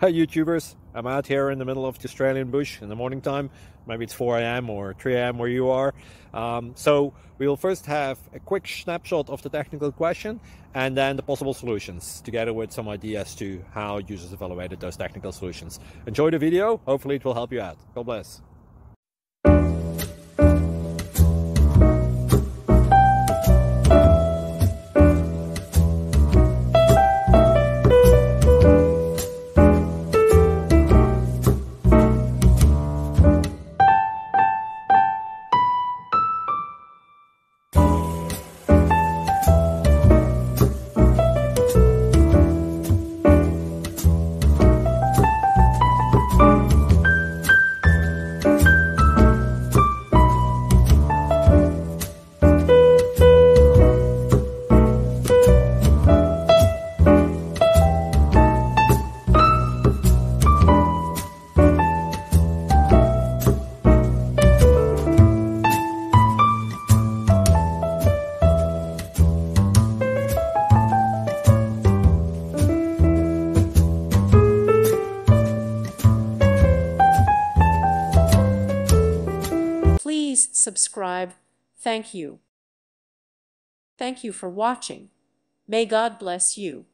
Hi YouTubers, I'm out here in the middle of the Australian bush in the morning time. Maybe it's 4 a.m. or 3 a.m. where you are. So we will first have a quick snapshot of the technical question and then the possible solutions, together with some ideas to how users evaluated those technical solutions. Enjoy the video, hopefully it will help you out. God bless. Please subscribe. Thank you. Thank you for watching. May God bless you.